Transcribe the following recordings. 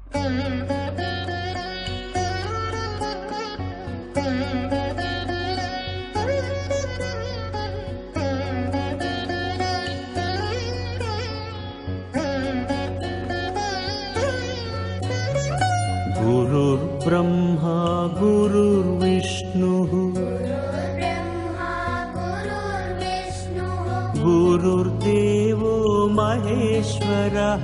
गुरुर्ब्रह्मा गुरुर्विष्णुः गुरुर्देवो महेश्वरः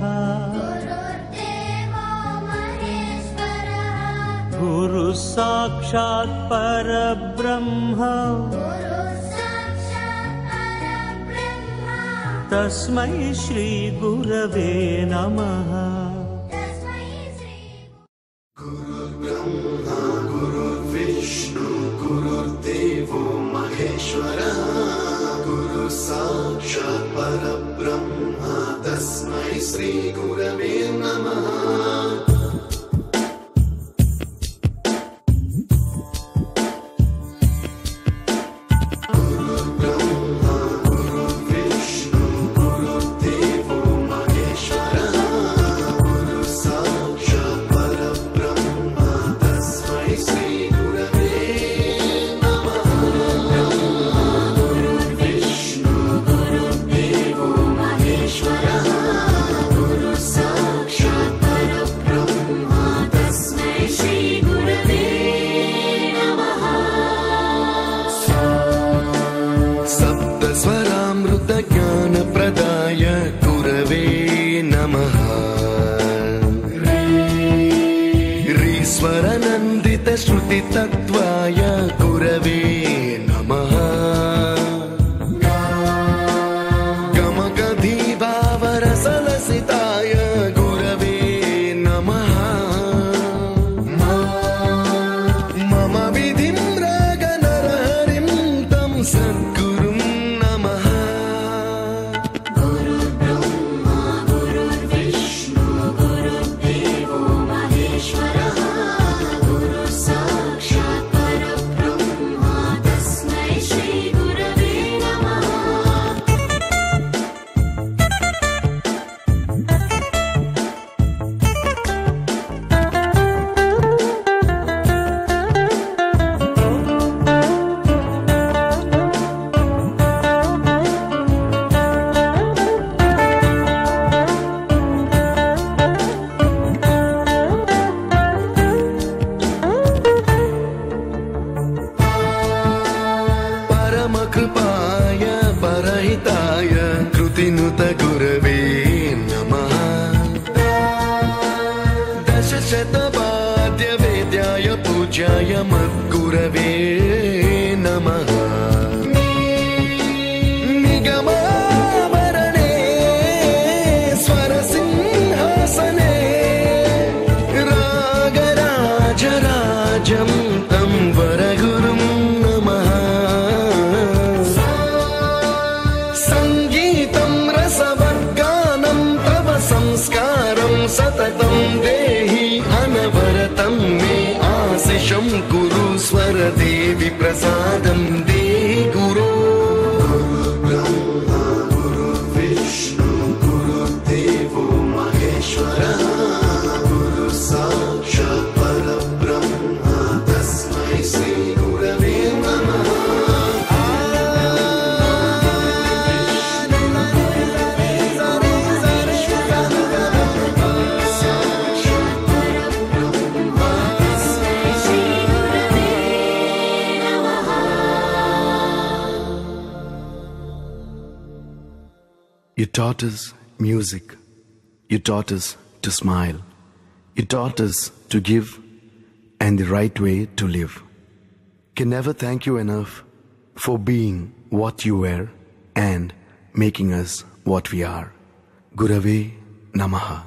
गुरुः साक्षात् परब्रह्म तस्मै श्री गुरवे नमः। गुरुर्ब्रह्मा गुरुर्विष्णु गुरुर्देवो महेश्वरः गुरुः साक्षात् परब्रह्म तस्मै श्री गुरवे नमः। ज्ञानप्रदाय गुरवे नमः। ह्रीश्वरनन्दितश्रुतितत्त्वाय गुरवे नमः। गमगधीभावरसलसिताय गुरवे नमः। मम विधिं रागनरहरिं तं सद्गुरुं नमः। कृपाय परहिताय कृतिनुत गुरवे नमः। दशशतवाद्यवेद्याय पूज्याय मद्गुरवे नमः। निगमाभरणे स्वरसिंहासने रागराजराजं तं वरगुरुं नमः। संस्कारं सततं देहि अनवरतं मे आशिषं कुरु स्वरदेवि प्रसादं देहि गुरो। गुरुर्ब्रह्मा गुरुर्विष्णु गुरुर्देवो महेश्वरः गुरुः साक्षात् परब्रह्म तस्मै श्री गुरवे नमः। You taught us music. You taught us to smile. You taught us to give and the right way to live. Can never thank you enough for being what you were and making us what we are. Gurave Namaha.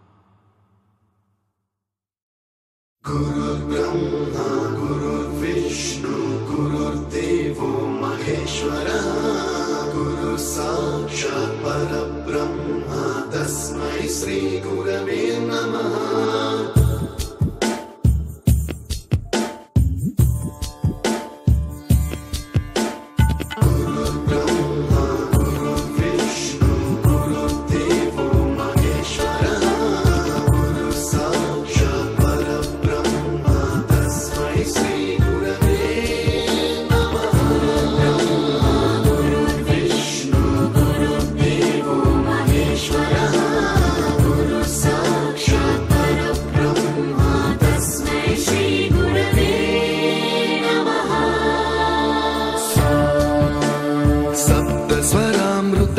गुरुर्ब्रह्मा गुरुर्विष्णु गुरुर्देवो महेश्वरः गुरुः साक्षात् परब्रह्म तस्मै श्री गुरवे नमः। गुरुर्ब्रह्मा गुरुर्विष्णु गुरुर्देवो महेश्वरः गुरुः साक्षात्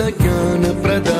ज्ञान प्रदाता